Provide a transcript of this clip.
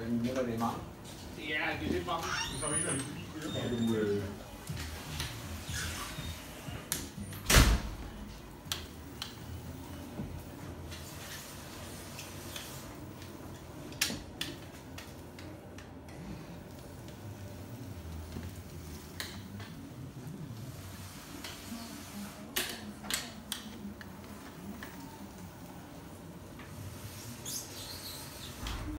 minutter det er meget. Ja, det er lidt mange. Ja, du